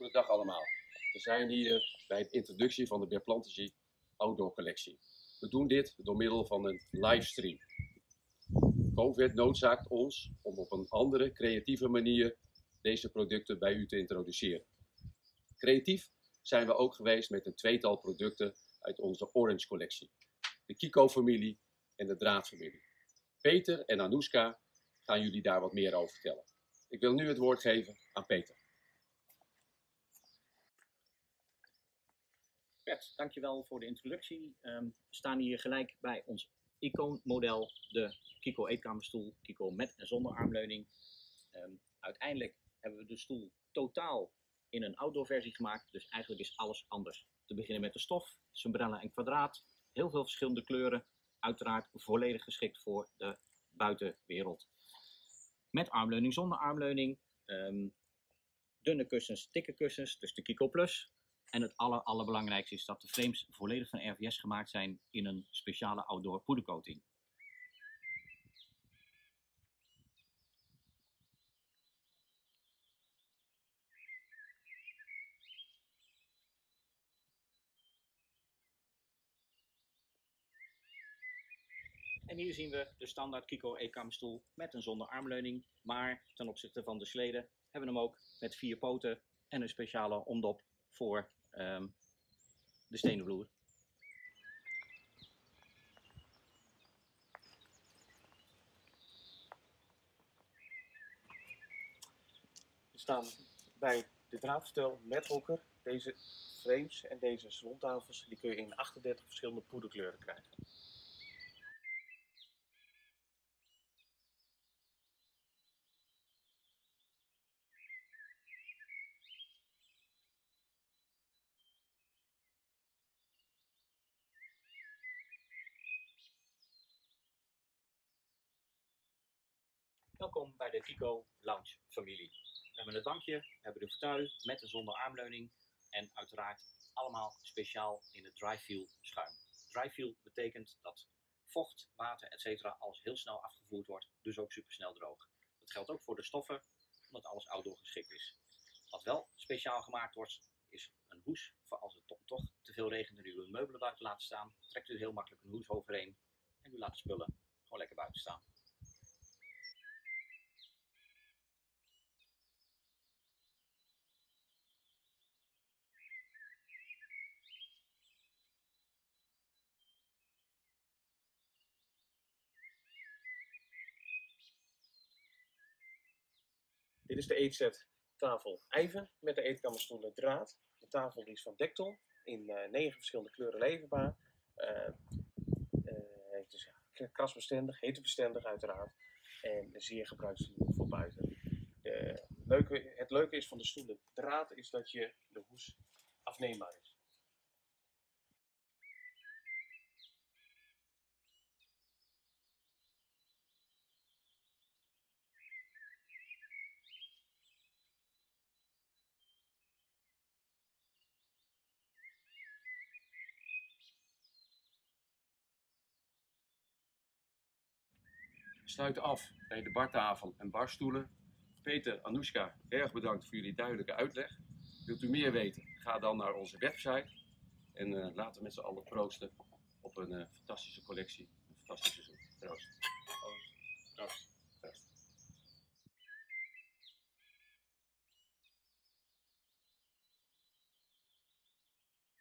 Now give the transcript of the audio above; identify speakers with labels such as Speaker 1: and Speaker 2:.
Speaker 1: Goedendag allemaal. We zijn hier bij de introductie van de Berplantigy Outdoor Collectie. We doen dit door middel van een livestream. COVID noodzaakt ons om op een andere, creatieve manier deze producten bij u te introduceren. Creatief zijn we ook geweest met een tweetal producten uit onze Orange collectie. De Kiko-familie en de Draadfamilie. Peter en Anoushka gaan jullie daar wat meer over vertellen. Ik wil nu het woord geven aan Peter.
Speaker 2: Bert, dankjewel voor de introductie. We staan hier gelijk bij ons icoonmodel, de Kiko eetkamerstoel, Kiko met en zonder armleuning. Uiteindelijk hebben we de stoel totaal in een outdoor versie gemaakt, dus eigenlijk is alles anders. Te beginnen met de stof, sombrella en kwadraat, heel veel verschillende kleuren, uiteraard volledig geschikt voor de buitenwereld. Met armleuning, zonder armleuning, dunne kussens, dikke kussens, dus de Kiko Plus. En het allerbelangrijkste is dat de frames volledig van RVS gemaakt zijn in een speciale outdoor poedercoating. En hier zien we de standaard Kiko eetkamerstoel met en zonder armleuning. Maar ten opzichte van de sleden hebben we hem ook met 4 poten en een speciale omdop voor de stenen vloer.
Speaker 3: We staan bij de draadverstel met hokker. Deze frames en deze salontafels die kun je in 38 verschillende poederkleuren krijgen.
Speaker 2: Welkom bij de Kiko Lounge familie. We hebben het bankje, we hebben de fauteuil met en zonder armleuning en uiteraard allemaal speciaal in het dry feel schuim. Dry feel betekent dat vocht, water etc. alles heel snel afgevoerd wordt, dus ook supersnel droog. Dat geldt ook voor de stoffen, omdat alles outdoor geschikt is. Wat wel speciaal gemaakt wordt, is een hoes voor als het toch te veel regent en u uw meubelen buiten laat staan. Trekt u heel makkelijk een hoes overheen en u laat de spullen gewoon lekker buiten staan.
Speaker 3: Dit is de eetset tafel Ivan met de eetkamerstoelen draad. De tafel is van Dektel in 9 verschillende kleuren leverbaar. Het is krasbestendig, hittebestendig uiteraard en zeer gebruiksvriendelijk voor buiten. Het leuke is van de stoelen draad is dat je de hoes afneembaar is.
Speaker 1: We sluiten af bij de bartafel en barstoelen. Peter, Anoushka, erg bedankt voor jullie duidelijke uitleg. Wilt u meer weten? Ga dan naar onze website en laten we met z'n allen proosten op een fantastische collectie, een fantastisch seizoen. Proost.